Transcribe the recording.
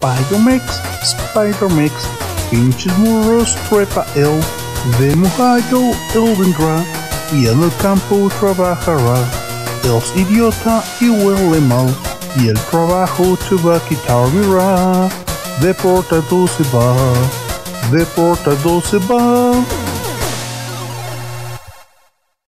Spider-Mex, pinches murros trepa él, de mojado él vendrá, y en el campo trabajará. Él es idiota y huele mal, y el trabajo te va a quitar, mira. Deportado se va, deportado se va.